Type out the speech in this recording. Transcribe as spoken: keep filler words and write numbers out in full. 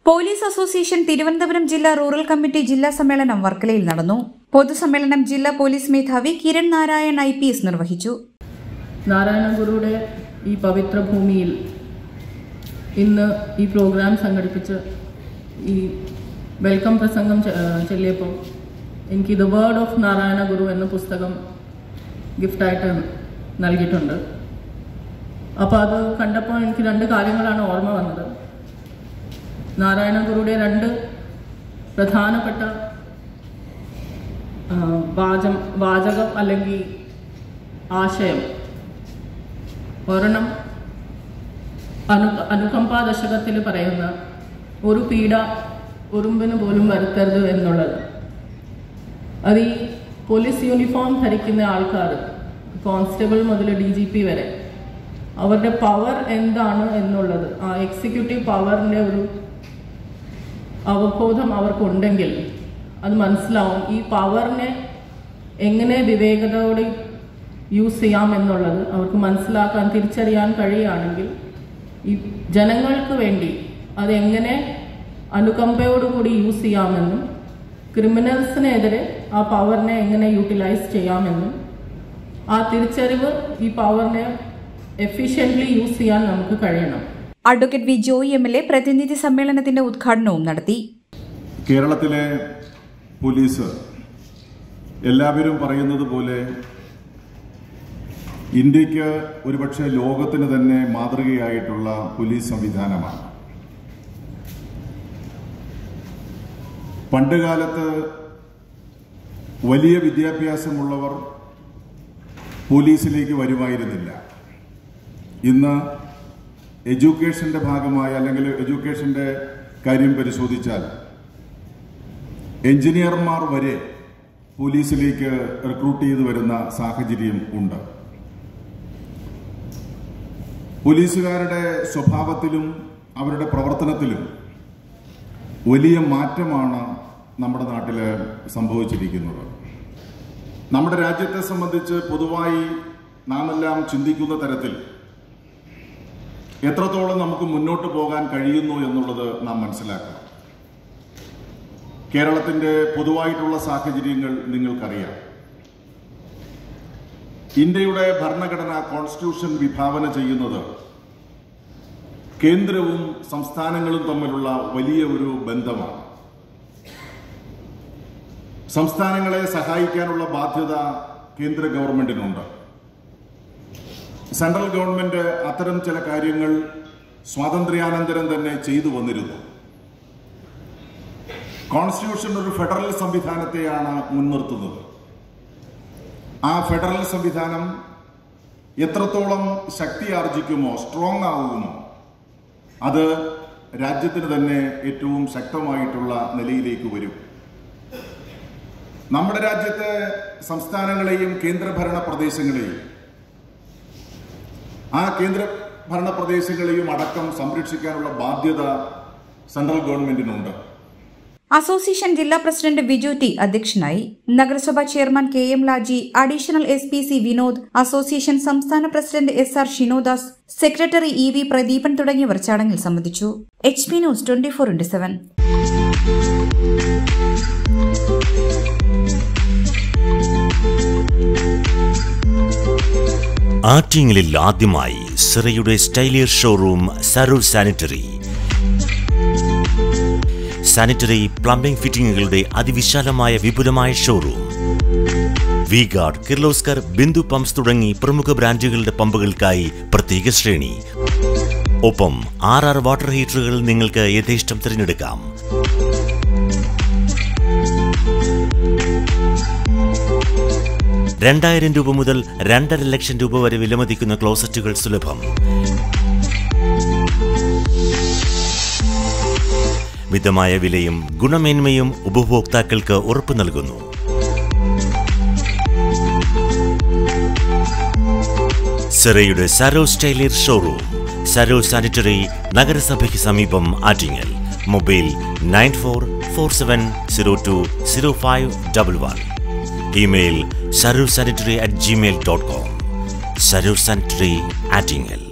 Police association Thiruvananthapuram ജില്ലാ rural committee ജില്ലാ സമ്മേളനം വർക്കലയിൽ നടന്നു. പൊതുസമ്മേളനം ജില്ലാ പോലീസ് മേധാവി Kiran Narayan I P S നിർവഹിച്ചു. നാരായണ ഗുരുയുടെ ഈ പവിത്ര ഭൂമിയിൽ ഇന്ന് ഈ പ്രോഗ്രാം സംഘടിപ്പിച്ച് ഈ വെൽക്കം പ്രസംഗം ചൊല്ലിയപ്പോൾ എനിക്ക് the word of Narayana Guru എന്ന പുസ്തകം ഗിഫ്റ്റായിട്ട് നൽകിയിട്ടുണ്ട്. അപ്പോൾ അത് കണ്ടപ്പോൾ എനിക്ക് രണ്ട് കാര്യങ്ങളാണ് ഓർമ്മ വന്നത്. നാരായണ ഗുരുയുടെ രണ്ട് പ്രധാനപ്പെട്ട വാചം വാചകം അല്ലെങ്കിൽ ആശയം. ഒരെണ്ണം അനു അനുകമ്പാ ദശകത്തിൽ പറയുന്ന ഒരു പീഡ ഉറുമ്പിന് പോലും വരുത്തരുത് എന്നുള്ളത്. അത് ഈ പോലീസ് യൂണിഫോം ധരിക്കുന്ന ആൾക്കാർ, കോൺസ്റ്റബിൾ മുതൽ ഡി ജി പി വരെ, അവരുടെ പവർ എന്താണ് എന്നുള്ളത്, ആ എക്സിക്യൂട്ടീവ് പവറിൻ്റെ ഒരു അവബോധം അവർക്കുണ്ടെങ്കിൽ അത് മനസ്സിലാവും. ഈ പവറിനെ എങ്ങനെ വിവേകതയോടെ യൂസ് ചെയ്യാം എന്നുള്ളത് അവർക്ക് മനസ്സിലാക്കാൻ, തിരിച്ചറിയാൻ കഴിയുകയാണെങ്കിൽ ഈ ജനങ്ങൾക്ക് വേണ്ടി അതെങ്ങനെ അനുകമ്പയോടുകൂടി യൂസ് ചെയ്യാമെന്നും ക്രിമിനൽസിനെതിരെ ആ പവറിനെ എങ്ങനെ യൂട്ടിലൈസ് ചെയ്യാമെന്നും ആ തിരിച്ചറിവ് ഈ പവറിനെ എഫിഷ്യൻ്റ്ലി യൂസ് ചെയ്യാൻ നമുക്ക് കഴിയണം. Advocate V Joy M L A പ്രതിനിധി സമ്മേളനത്തിന്റെ ഉദ്ഘാടനവും നടത്തി. കേരളത്തിലെ പോലീസ് എല്ലാവരും പറയുന്നത് പോലെ ഇന്ത്യക്ക് ഒരുപക്ഷെ ലോകത്തിന് തന്നെ മാതൃകയായിട്ടുള്ള പോലീസ് സംവിധാനമാണ്. പണ്ടുകാലത്ത് വലിയ വിദ്യാഭ്യാസമുള്ളവർ പോലീസിലേക്ക് വരുമായിരുന്നില്ല. ഇന്ന് എഡ്യൂക്കേഷന്റെ ഭാഗമായി അല്ലെങ്കിൽ എഡ്യൂക്കേഷന്റെ കാര്യം പരിശോധിച്ചാൽ എഞ്ചിനീയർമാർ വരെ പോലീസിലേക്ക് റിക്രൂട്ട് ചെയ്തു വരുന്ന സാഹചര്യം ഉണ്ട്. പോലീസുകാരുടെ സ്വഭാവത്തിലും അവരുടെ പ്രവർത്തനത്തിലും വലിയ മാറ്റമാണ് നമ്മുടെ നാട്ടിൽ സംഭവിച്ചിരിക്കുന്നത്. നമ്മുടെ രാജ്യത്തെ സംബന്ധിച്ച് പൊതുവായി നാം എല്ലാം ചിന്തിക്കുന്ന തരത്തിൽ എത്രത്തോളം നമുക്ക് മുന്നോട്ട് പോകാൻ കഴിയുന്നു എന്നുള്ളത് നാം മനസ്സിലാക്കണം. കേരളത്തിന്റെ പൊതുവായിട്ടുള്ള സാഹചര്യങ്ങൾ നിങ്ങൾക്കറിയാം. ഇന്ത്യയുടെ ഭരണഘടന കോൺസ്റ്റിറ്റ്യൂഷൻ വിഭാവന ചെയ്യുന്നത് കേന്ദ്രവും സംസ്ഥാനങ്ങളും തമ്മിലുള്ള വലിയ ഒരു ബന്ധമാണ്. സംസ്ഥാനങ്ങളെ സഹായിക്കാനുള്ള ബാധ്യത കേന്ദ്ര ഗവൺമെന്റിനുണ്ട്. സെൻട്രൽ ഗവൺമെന്റ് അത്തരം ചില കാര്യങ്ങൾ സ്വാതന്ത്ര്യാനന്തരം തന്നെ ചെയ്തു വന്നിരുന്നു. കോൺസ്റ്റിറ്റ്യൂഷൻ ഒരു ഫെഡറൽ സംവിധാനത്തെയാണ് മുൻനിർത്തുന്നത്. ആ ഫെഡറൽ സംവിധാനം എത്രത്തോളം ശക്തി ആർജിക്കുമോ, സ്ട്രോങ് ആകുമോ, അത് രാജ്യത്തിന് തന്നെ ഏറ്റവും ശക്തമായിട്ടുള്ള നിലയിലേക്ക് വരും. നമ്മുടെ രാജ്യത്തെ സംസ്ഥാനങ്ങളെയും കേന്ദ്രഭരണ പ്രദേശങ്ങളെയും ആ കേന്ദ്രഭരണ പ്രദേശങ്ങളെയും അടക്കം സംരക്ഷിക്കാനുള്ള ബാധ്യത സെൻട്രൽ ഗവൺമെന്റിനുണ്ട്. അസോസിയേഷൻ ജില്ലാ പ്രസിഡന്റ് വിജു ടി അധ്യക്ഷനായി. നഗരസഭാ chairman K M Laji, additional S P C Vinod, association സംസ്ഥാന president S R Shinodas, secretary E V Pradeepan തുടങ്ങിയവർ ചടങ്ങിൽ സംബന്ധിച്ചു. H P news twenty four into seven. ആറ്റിങ്ങലിൽ ആദ്യമായി സിറയുടെ സ്റ്റൈലിയർ showroom Saroor sanitary. Sanitary plumbing ഫിറ്റിംഗുകളുടെ അതിവിശാലമായ വിപുലമായ showroom. V guard, Kirloskar, Bindu pumps തുടങ്ങി പ്രമുഖ ബ്രാൻഡുകളുടെ പമ്പുകൾക്കായി പ്രത്യേക ശ്രേണി. ഒപ്പം ആർ ആർ വാട്ടർ ഹീറ്ററുകൾ നിങ്ങൾക്ക് യഥേഷ്ടം തിരഞ്ഞെടുക്കാം. രണ്ടായിരം രൂപ മുതൽ രണ്ടര ലക്ഷം രൂപ വരെ വിലമതിക്കുന്ന ക്ലോസറ്റുകൾ സുലഭം. മിതമായ വിലയും ഗുണമേന്മയും ഉപഭോക്താക്കൾക്ക് ഉറപ്പു നൽകുന്നു. സിറയുടെ സരോ സ്റ്റൈലിയർ ഷോറൂം, സരോ സാനിറ്ററി, നഗരസഭയ്ക്ക് സമീപം, Attingal. Mobile nine four four seven zero two zero five double one. Email Saroor sanitary at gmail dot com. Saroor sanitary, Attingal.